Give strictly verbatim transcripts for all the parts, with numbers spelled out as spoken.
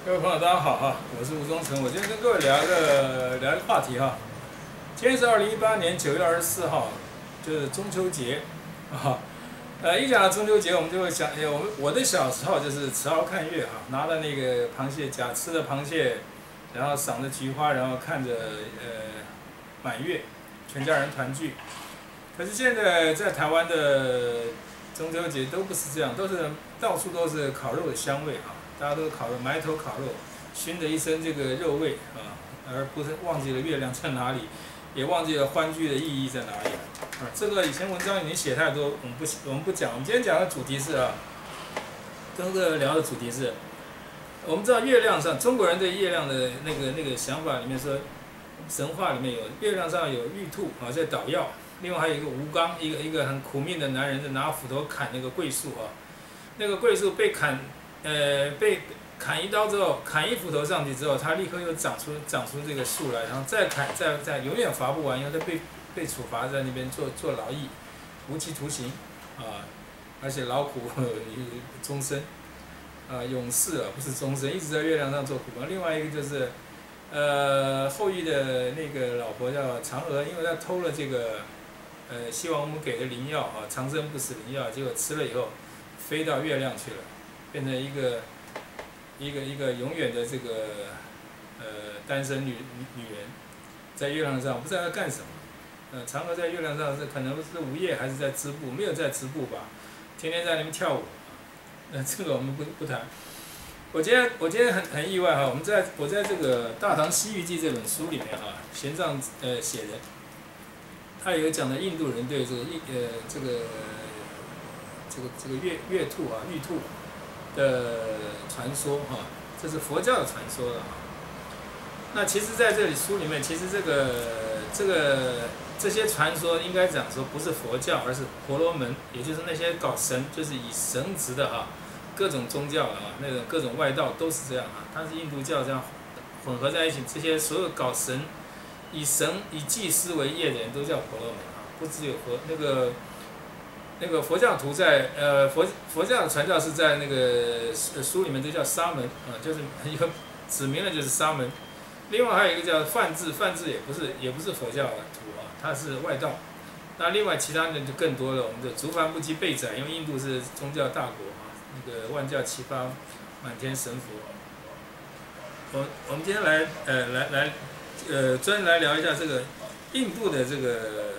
各位朋友，大家好哈，我是吴忠诚。我今天跟各位聊一个聊一个话题哈。今天是二零一八年九月二十四号，就是中秋节啊。呃，一讲到中秋节，我们就会想，我们我的小时候就是吃鳌看月哈，拿着那个螃蟹夹吃的螃蟹，然后赏着菊花，然后看着呃满月，全家人团聚。可是现在在台湾的中秋节都不是这样，都是到处都是烤肉的香味啊。大家都烤肉，埋头烤肉，熏着一身这个肉味啊，而不是忘记了月亮在哪里，也忘记了欢聚的意义在哪里啊。这个以前文章已经写太多，我们不我们不讲。我们今天讲的主题是啊，跟各位聊的主题是，我们知道月亮上中国人对月亮的那个那个想法里面说，神话里面有月亮上有玉兔啊在捣药，另外还有一个吴刚，一个一个很苦命的男人在拿斧头砍那个桂树啊，那个桂树被砍。呃，被砍一刀之后，砍一斧头上去之后，它立刻又长出长出这个树来，然后再砍，再再永远罚不完，因为它被被处罚在那边做做劳役，无期徒刑，啊，而且劳苦终身，啊，永世啊，不是终身，一直在月亮上做苦工。另外一个就是，呃，后羿的那个老婆叫嫦娥，因为她偷了这个，呃，西王母给的灵药啊，长生不死灵药，结果吃了以后，飞到月亮去了。变成一个一个一个永远的这个呃单身女女人，在月亮上不知道要干什么。呃，嫦娥在月亮上是可能是无业还是在织布，没有在织布吧，天天在那边跳舞。那、呃、这个我们不不谈。我今天我今天很很意外哈，我们在我在这个《大唐西域记》这本书里面哈，玄奘呃写的，他有讲的印度人对这个印呃这个这个这个月月兔啊玉兔。的传说哈，这是佛教的传说了哈。那其实在这里书里面，其实这个这个这些传说应该讲说不是佛教，而是婆罗门，也就是那些搞神，就是以神职的哈，各种宗教啊，那个各种外道都是这样啊。它是印度教这样混合在一起，这些所有搞神、以神以祭司为业的人都叫婆罗门啊，不只有佛那个。那个佛教徒在呃佛佛教的传教士在那个书里面都叫沙门啊，就是一个指明了就是沙门。另外还有一个叫梵志，梵志也不是也不是佛教的徒啊，他是外道。那另外其他人就更多了，我们的竹繁不及备载，因为印度是宗教大国啊，那个万教齐发，满天神佛。我我们今天来呃来来呃专来聊一下这个印度的这个。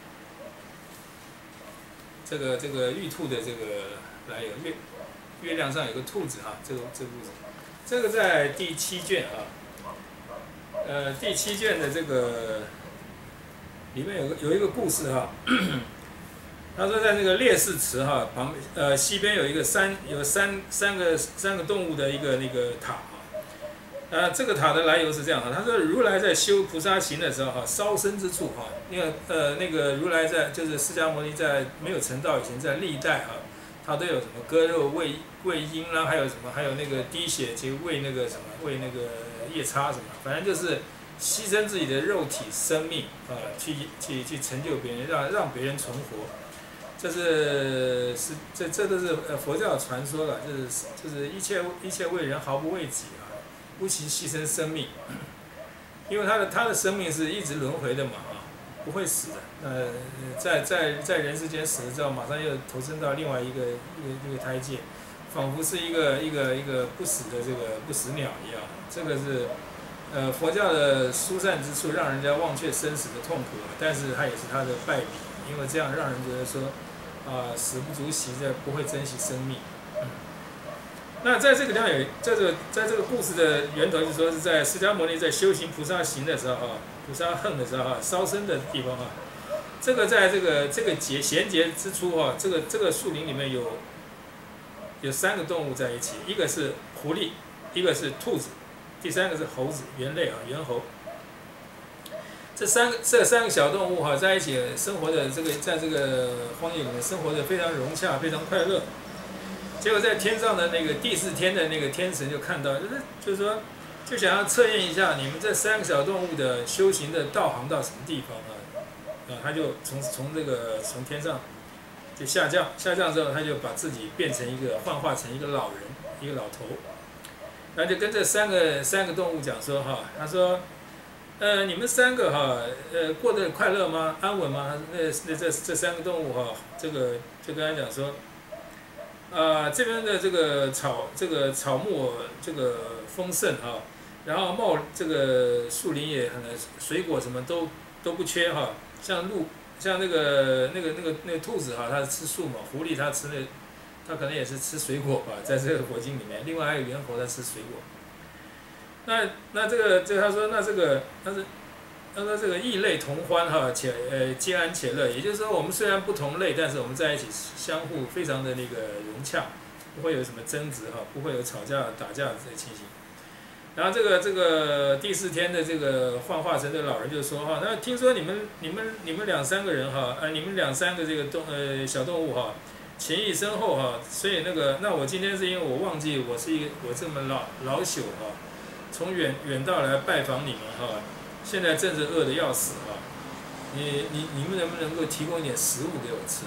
这个这个玉兔的这个来由，月月亮上有个兔子哈，这个这个故事，这个在第七卷啊，呃第七卷的这个里面有个有一个故事哈，他说在那个烈士祠哈旁呃西边有一个山有三三个三个动物的一个那个塔啊，呃这个塔的来由是这样哈，他说如来在修菩萨行的时候哈，烧身之处哈。因为呃，那个如来在就是释迦牟尼在没有成道以前，在历代啊，他都有什么割肉喂喂鹰啦，还有什么还有那个滴血去喂那个什么喂那个夜叉什么，反正就是牺牲自己的肉体生命啊，去去去成就别人，让让别人存活。这是是这这都是呃佛教的传说了，就是就是一切一切为人毫不为己啊，不惜牺牲生命，因为他的他的生命是一直轮回的嘛啊。不会死的，呃，在在在人世间死了之后，马上又投身到另外一个一个一个胎界，仿佛是一个一个一个不死的这个不死鸟一样。这个是，呃，佛教的殊善之处，让人家忘却生死的痛苦，但是它也是它的败笔，因为这样让人觉得说，啊、呃，死不足惜的，不会珍惜生命。嗯、那在这个地方有，在这个在这个故事的源头，就是说是在释迦牟尼在修行菩萨行的时候啊。菩萨恨的时候哈，烧身的地方哈，这个在这个这个节衔节之初哈，这个这个树林里面有有三个动物在一起，一个是狐狸，一个是兔子，第三个是猴子，猿类啊，猿猴。这三个这三个小动物哈在一起生活的这个在这个荒野里面生活的非常融洽，非常快乐。结果在天上的那个第四天的那个天神就看到，就是就是说。就想要测验一下你们这三个小动物的修行的道行到什么地方啊？啊，他就从从这个从天上就下降，下降之后他就把自己变成一个幻化成一个老人，一个老头， 然后就跟这三个三个动物讲说哈，他说，呃，你们三个哈，呃，过得快乐吗？安稳吗？那那这这三个动物哈，这个就跟他讲说，啊、这边的这个草这个草木这个丰盛哈，然后茂这个树林也很水果什么都都不缺哈，像鹿像那个那个那个那个兔子哈，它吃树嘛，狐狸它吃那。它可能也是吃水果吧，在这个佛经里面。另外还有猿猴在吃水果。那那这个这他说那这个他是他说这个异类同欢哈，且呃皆安且乐。也就是说，我们虽然不同类，但是我们在一起相互非常的那个融洽，不会有什么争执哈，不会有吵架打架这些情形。然后这个这个第四天的这个幻化成的老人就说哈，那听说你们你们你们两三个人哈，呃你们两三个这个动呃小动物哈。情谊深厚哈，所以那个，那我今天是因为我忘记我是一个我这么老老朽哈，从远远道来拜访你们哈，现在正是饿得要死哈，你你你们能不能够提供一点食物给我吃？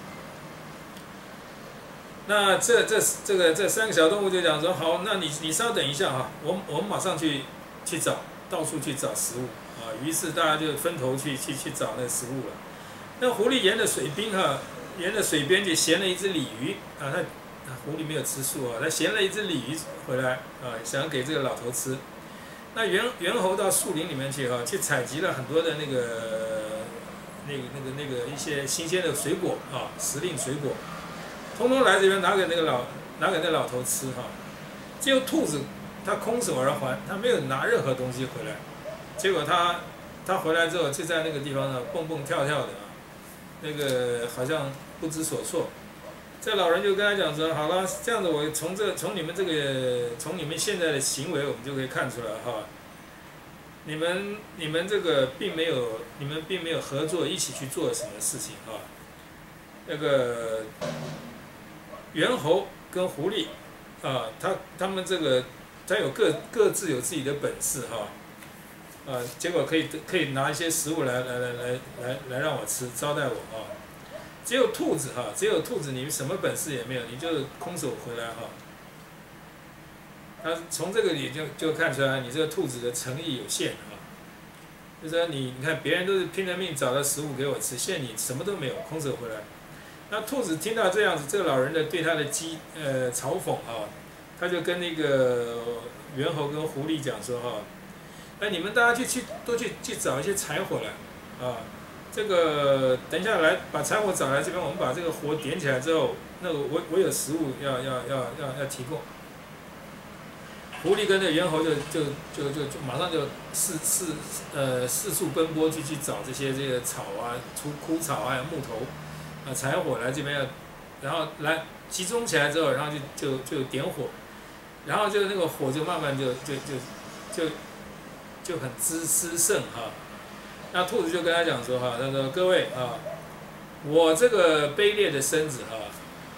那这这这个这三个小动物就讲说好，那你你稍等一下哈，我我们马上去去找，到处去找食物啊。于是大家就分头去去去找那个食物了。那狐狸沿着水滨哈。沿着水边就衔了一只鲤鱼啊，他狐狸没有吃素啊，他衔了一只鲤鱼回来啊，想给这个老头吃。那猿猿猴到树林里面去哈，去采集了很多的那个那个那个那个一些新鲜的水果啊，时令水果，通通来这边拿给那个老拿给那老头吃哈。只有兔子，它空手而还，它没有拿任何东西回来。结果它它回来之后就在那个地方呢蹦蹦跳跳的啊，那个好像。不知所措，这老人就跟他讲说：“好了，这样子，我从这从你们这个从你们现在的行为，我们就可以看出来哈，你们你们这个并没有你们并没有合作一起去做什么事情哈。那个猿猴跟狐狸啊，他他们这个他有各各自有自己的本事哈，啊，结果可以可以拿一些食物来来来来来来让我吃，招待我啊。”只有兔子哈，只有兔子，你什么本事也没有，你就空手回来哈。他从这个里就就看出来，你这个兔子的诚意有限哈。就说你你看别人都是拼了命找到食物给我吃，现在你什么都没有，空手回来。那兔子听到这样子，这个老人的对他的讥呃嘲讽啊，他就跟那个猿猴跟狐狸讲说哈，那你们大家去去都去去找一些柴火来啊。这个等一下来把柴火找来这边，我们把这个火点起来之后，那个我我有食物要要要要要提供。狐狸跟那猿猴就就就就就马上就四四呃四处奔波去去找这些这个草啊、枯枯草啊、木头啊、柴火来这边要，然后来集中起来之后，然后就就就点火，然后就那个火就慢慢就就就就就很滋滋盛哈。那兔子就跟他讲说哈，他说各位啊，我这个卑劣的身子哈，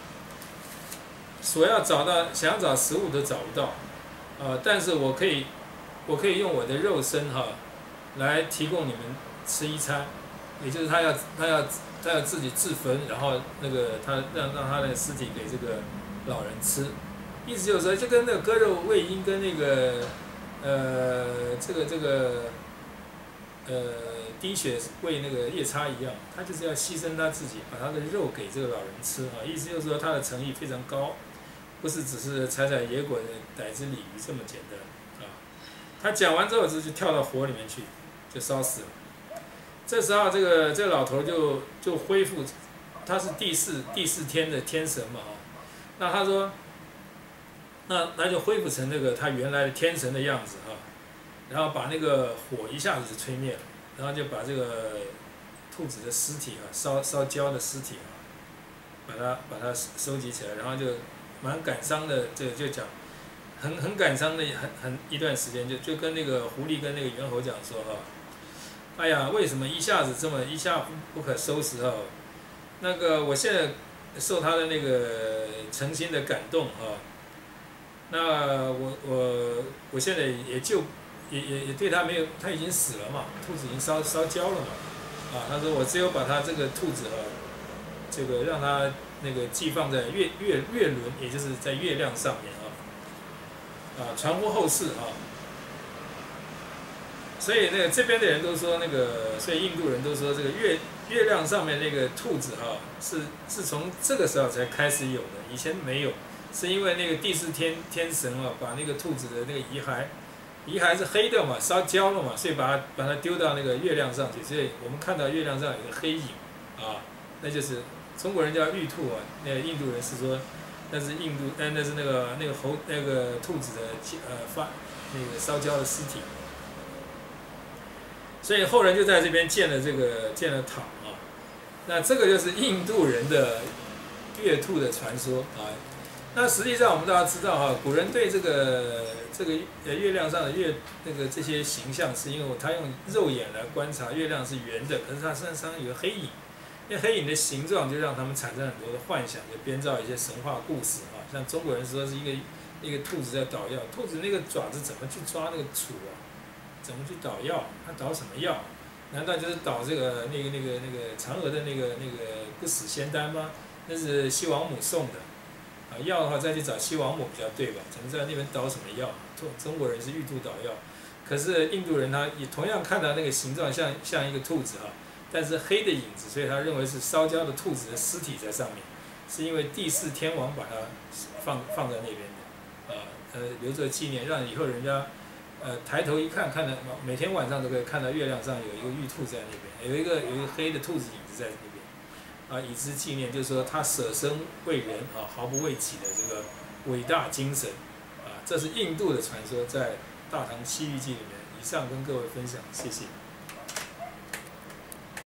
所要找到想找食物都找不到，啊，但是我可以，我可以用我的肉身哈，来提供你们吃一餐，也就是他要他要他要自己自焚，然后那个他让让他的尸体给这个老人吃，意思就是说就跟那个割肉喂鹰跟那个呃这个这个呃。滴血喂那个夜叉一样，他就是要牺牲他自己，把他的肉给这个老人吃啊。意思就是说他的诚意非常高，不是只是采采野果的逮只鲤鱼这么简单啊。他讲完之后就跳到火里面去，就烧死了。这时候这个这个老头就就恢复，他是第四第四天的天神嘛啊。那他说，那那就恢复成那个他原来的天神的样子啊，然后把那个火一下子就吹灭了。然后就把这个兔子的尸体啊，烧烧焦的尸体啊，把它把它收集起来，然后就蛮感伤的，这个就讲很很感伤的很很一段时间，就就跟那个狐狸跟那个猿猴讲说哈，哎呀，为什么一下子这么一下不可收拾哈？那个我现在受他的那个诚心的感动哈，那我我我现在也就。也也也对他没有，他已经死了嘛，兔子已经烧烧焦了嘛，啊，他说我只有把他这个兔子啊，这个让他那个寄放在月月月轮，也就是在月亮上面啊，啊， 啊，传乎后世啊。所以那个这边的人都说那个，所以印度人都说这个月月亮上面那个兔子哈、啊，是是从这个时候才开始有的，以前没有，是因为那个第四天天神啊，把那个兔子的那个遗骸，遗骸是黑的嘛，烧焦了嘛，所以把它把它丢到那个月亮上去，所以我们看到月亮上有个黑影啊，那就是中国人叫玉兔啊，那个印度人是说那是印度，呃那是那个那个猴那个兔子的呃发那个烧焦的尸体。所以后人就在这边建了这个建了塔啊，那这个就是印度人的月兔的传说啊。那实际上我们大家知道哈，古人对这个这个呃月亮上的月那个这些形象，是因为他用肉眼来观察月亮是圆的，可是它身上有黑影，那黑影的形状就让他们产生很多的幻想，就编造一些神话故事啊。像中国人说是一个一个兔子在捣药，兔子那个爪子怎么去抓那个杵啊？怎么去捣药？它捣什么药？难道就是捣这个那个那个那个嫦娥的那个那个不死仙丹吗？那是西王母送的。啊，药的话再去找西王母比较对吧？怎么知道那边捣什么药？中中国人是玉兔捣药，可是印度人他也同样看到那个形状像像一个兔子啊，但是黑的影子，所以他认为是烧焦的兔子的尸体在上面，是因为第四天王把它放放在那边的，啊呃留着纪念，让以后人家。呃，抬头一看，看到每天晚上都可以看到月亮上有一个玉兔在那边，有一个有一个黑的兔子影子在那边，啊，以资纪念，就是说他舍生为人啊，毫不为己的这个伟大精神，啊，这是印度的传说，在《大唐西域记》里面。以上跟各位分享，谢谢。